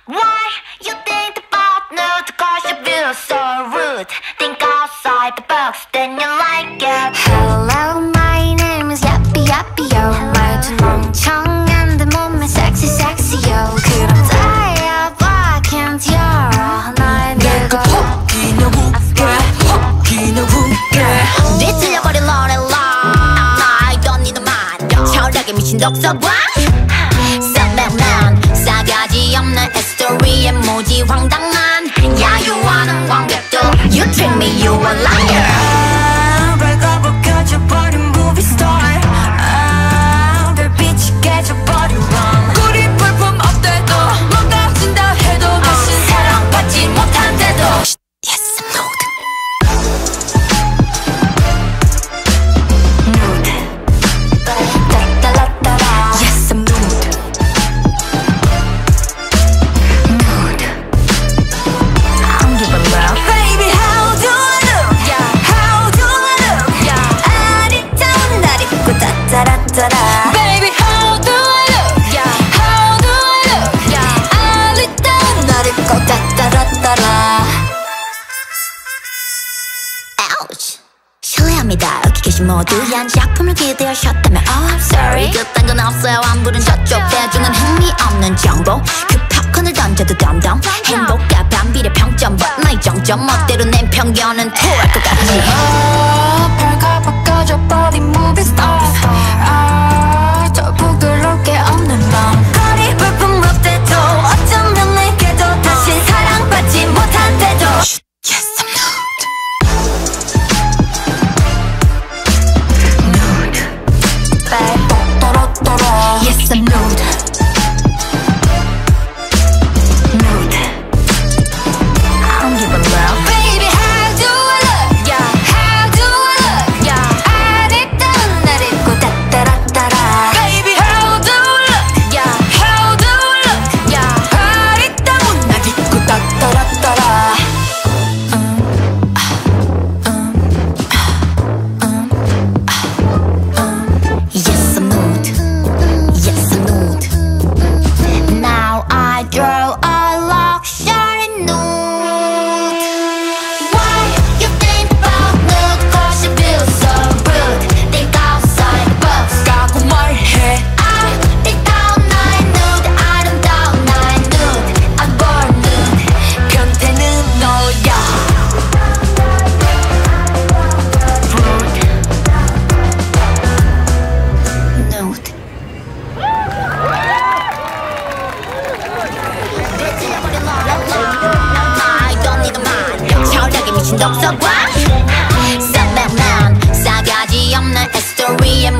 Why you think about nude? Cause you feel so rude. Think outside the box, then you like it. Hello, my name is Yappy Yappy Yo. 말투 멍청한 데 몸매 sexy sexy yo. 그럼 다야봐 can't 열어 날 내가 혹기나 웃게 혹기나 웃게 뒤틀려버린 노래라 I don't need a man 철학에 미친 독서관 쌍백만 싸가지 없는 스토리에 무지 황당한 야유하는 관객도 You treat me you a liar 배가 벗겨져버린 movie star 별빛이 깨져버린 rom 꿀이 불품 없대도 망가진다 해도 다신 사랑받지 못한대도 Yes, I'm nude Yes, I'm nude. Nude. I don't give a love. Baby how do I look How do I look 아리따운 날 입고 따따라따라. Baby how do I look How do I look 아리따운 날 입고 따따라따라. Ouch 실례합니다 여기 계신 모두한 작품을 기대하셨다면 Oh I'm sorry 그딴 건 없어요 안부른 저쪽 대중은 흥미없는 정보 그 팝콘을 던져도 덤덤 행복과 반비례 평점 But 나의 정점 멋대로 낸 편견은 토할 것 같지 별가 바꿔져버린 movie star. 저 부끄러울 게 없는 맘. 거리 불품 없대도 어쩌면 내게도 다신 사랑받지 못한대도 Yes I'm nude Nude. 또로또로. Yes I'm nude Nude. I don't give a love. Baby how do I look How do I look 아리따운 날 입고 따따라따라. Baby how do I look How do I look 아리따운 날 입고 따따라따라 Yes I'm nude Yes I'm nude Now I draw a luxury nude Why you think about nude Cause you feel so rude Think outside the box 까고 말해 아리따운 나의 nude 아름다운 나의 nude I'm born nude 변태는 너야 nude I don't need a man 철학에 미친 독서관 쌍백만 싸가지 없는 스토리에